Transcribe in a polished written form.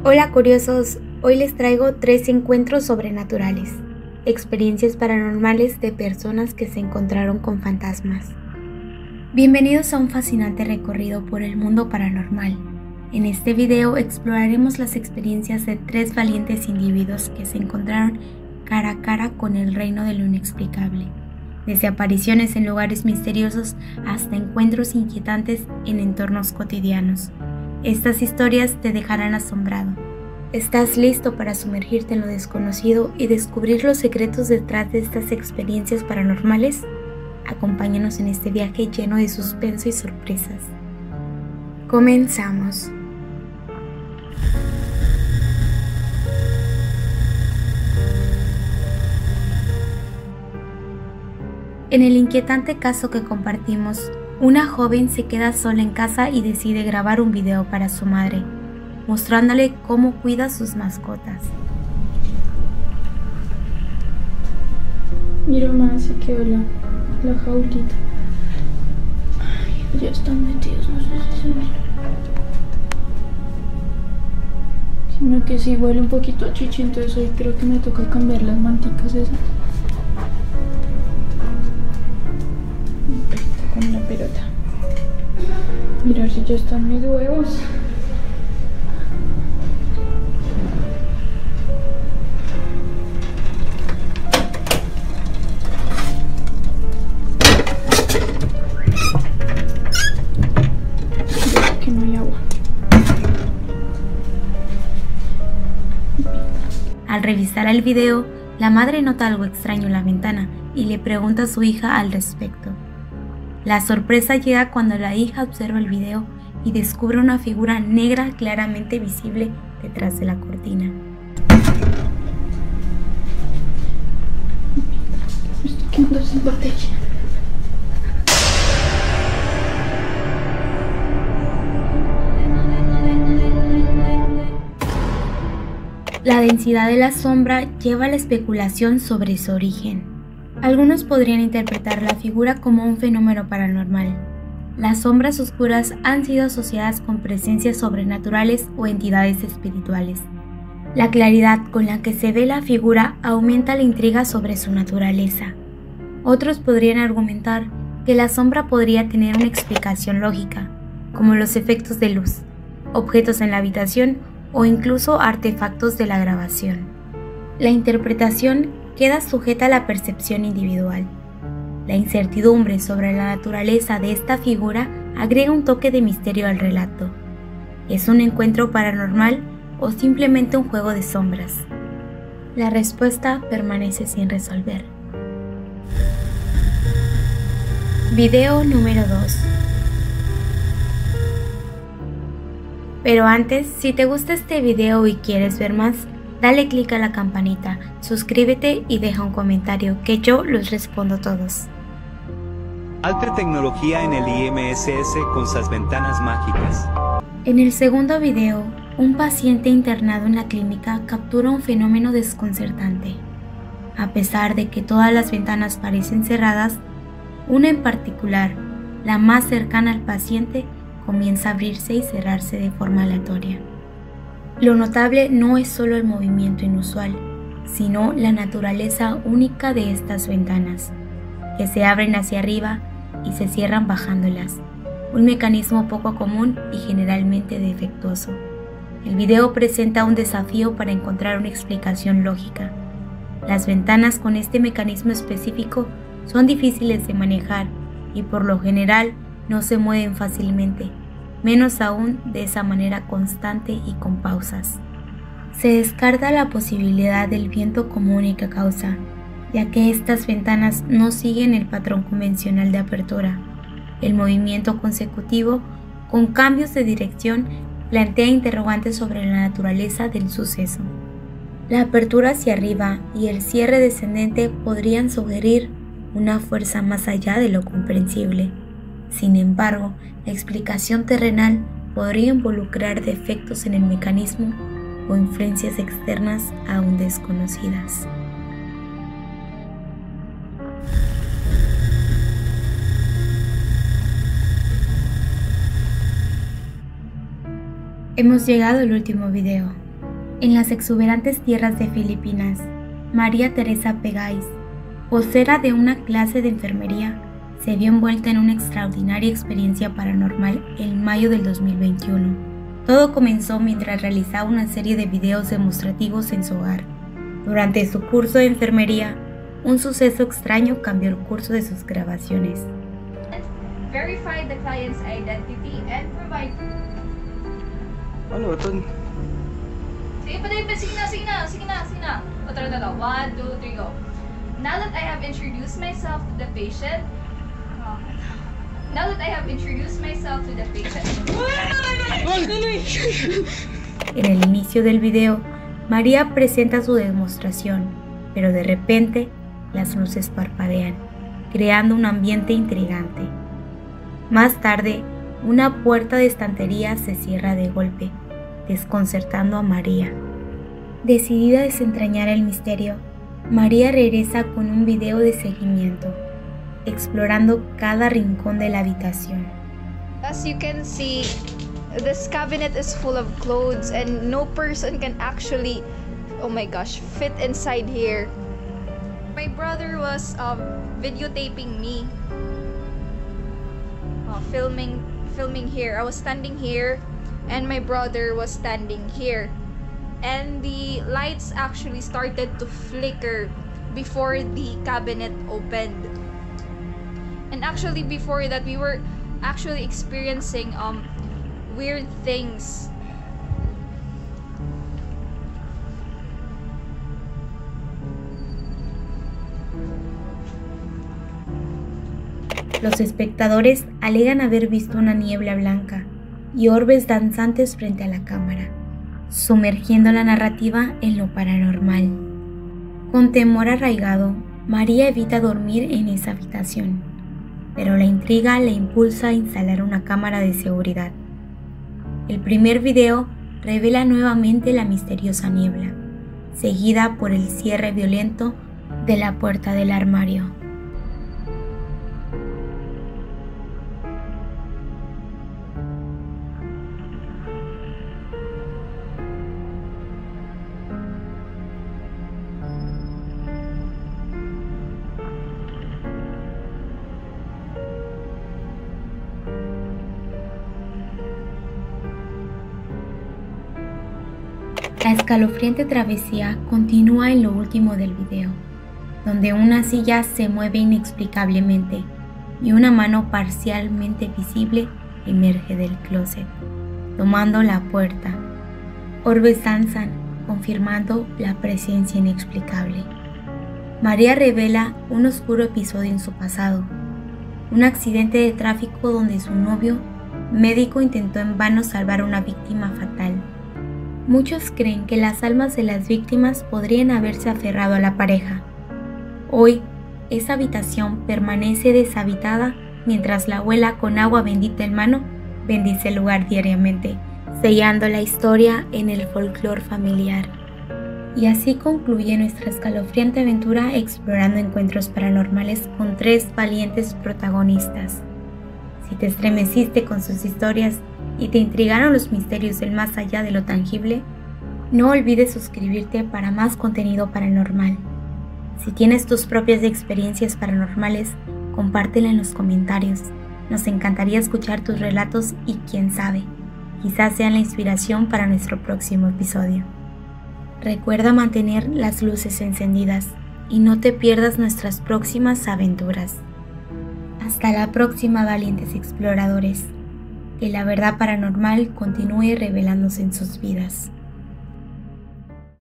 Hola curiosos, hoy les traigo 3 encuentros sobrenaturales, experiencias paranormales de personas que se encontraron con fantasmas. Bienvenidos a un fascinante recorrido por el mundo paranormal. En este video exploraremos las experiencias de 3 valientes individuos que se encontraron cara a cara con el reino de lo inexplicable, desde apariciones en lugares misteriosos hasta encuentros inquietantes en entornos cotidianos. Estas historias te dejarán asombrado. ¿Estás listo para sumergirte en lo desconocido y descubrir los secretos detrás de estas experiencias paranormales? Acompáñanos en este viaje lleno de suspenso y sorpresas. Comenzamos. En el inquietante caso que compartimos, una joven se queda sola en casa y decide grabar un video para su madre, mostrándole cómo cuida sus mascotas. Mira, mamá, se quedó la jaulita. Ay, ya están metidos, no sé si se ven. Sino que sí huele un poquito a chichi, entonces hoy creo que me toca cambiar las manticas esas. Con la pelota. Mirar si ya están mis huevos. Que no hay agua. Al revisar el video, la madre nota algo extraño en la ventana y le pregunta a su hija al respecto. La sorpresa llega cuando la hija observa el video y descubre una figura negra claramente visible detrás de la cortina. Me estoy quedando sin botella. La densidad de la sombra lleva a la especulación sobre su origen. Algunos podrían interpretar la figura como un fenómeno paranormal. Las sombras oscuras han sido asociadas con presencias sobrenaturales o entidades espirituales. La claridad con la que se ve la figura aumenta la intriga sobre su naturaleza. Otros podrían argumentar que la sombra podría tener una explicación lógica, como los efectos de luz, objetos en la habitación o incluso artefactos de la grabación. La interpretación queda sujeta a la percepción individual. La incertidumbre sobre la naturaleza de esta figura agrega un toque de misterio al relato. ¿Es un encuentro paranormal o simplemente un juego de sombras? La respuesta permanece sin resolver. Video número 2. Pero antes, si te gusta este video y quieres ver más, dale click a la campanita, suscríbete y deja un comentario que yo los respondo todos. Alta tecnología en el IMSS con sus ventanas mágicas. En el segundo video, un paciente internado en la clínica captura un fenómeno desconcertante. A pesar de que todas las ventanas parecen cerradas, una en particular, la más cercana al paciente, comienza a abrirse y cerrarse de forma aleatoria. Lo notable no es solo el movimiento inusual, sino la naturaleza única de estas ventanas, que se abren hacia arriba y se cierran bajándolas, un mecanismo poco común y generalmente defectuoso. El video presenta un desafío para encontrar una explicación lógica. Las ventanas con este mecanismo específico son difíciles de manejar y por lo general no se mueven fácilmente, menos aún de esa manera constante y con pausas. Se descarta la posibilidad del viento como única causa, ya que estas ventanas no siguen el patrón convencional de apertura. El movimiento consecutivo, con cambios de dirección, plantea interrogantes sobre la naturaleza del suceso. La apertura hacia arriba y el cierre descendente podrían sugerir una fuerza más allá de lo comprensible. Sin embargo, la explicación terrenal podría involucrar defectos en el mecanismo o influencias externas aún desconocidas. Hemos llegado al último video. En las exuberantes tierras de Filipinas, María Teresa Pegáez, vocera de una clase de enfermería, se vio envuelta en una extraordinaria experiencia paranormal en mayo del 2021. Todo comenzó mientras realizaba una serie de videos demostrativos en su hogar. Durante su curso de enfermería, un suceso extraño cambió el curso de sus grabaciones. Verify the client's identity and provide... Ano ito? Sige na. O, tara. 1, 2, 3, go. Now that I have introduced myself to the patient... En el inicio del video, María presenta su demostración, pero de repente las luces parpadean, creando un ambiente intrigante. Más tarde, una puerta de estantería se cierra de golpe, desconcertando a María. Decidida a desentrañar el misterio, María regresa con un video de seguimiento, explorando cada rincón de la habitación. As you can see, this cabinet is full of clothes and no person can actually, oh my gosh, fit inside here. My brother was videotaping me, filming here. I was standing here and my brother was standing here. And the lights actually started to flicker before the cabinet opened. And actually before that, we were actually experiencing weird things. Los espectadores alegan haber visto una niebla blanca y orbes danzantes frente a la cámara, sumergiendo la narrativa en lo paranormal. Con temor arraigado, María evita dormir en esa habitación, pero la intriga le impulsa a instalar una cámara de seguridad. El primer video revela nuevamente la misteriosa niebla, seguida por el cierre violento de la puerta del armario. La escalofriante travesía continúa en lo último del video, donde una silla se mueve inexplicablemente y una mano parcialmente visible emerge del closet, tomando la puerta. Orbes danzan, confirmando la presencia inexplicable. María revela un oscuro episodio en su pasado, un accidente de tráfico donde su novio, médico, intentó en vano salvar a una víctima fatal. Muchos creen que las almas de las víctimas podrían haberse aferrado a la pareja. Hoy, esa habitación permanece deshabitada mientras la abuela, con agua bendita en mano, bendice el lugar diariamente, sellando la historia en el folclore familiar. Y así concluye nuestra escalofriante aventura explorando encuentros paranormales con 3 valientes protagonistas. Si te estremeciste con sus historias y te intrigaron los misterios del más allá de lo tangible, no olvides suscribirte para más contenido paranormal. Si tienes tus propias experiencias paranormales, compártela en los comentarios. Nos encantaría escuchar tus relatos y quién sabe, quizás sean la inspiración para nuestro próximo episodio. Recuerda mantener las luces encendidas y no te pierdas nuestras próximas aventuras. Hasta la próxima, valientes exploradores. Que la verdad paranormal continúe revelándose en sus vidas.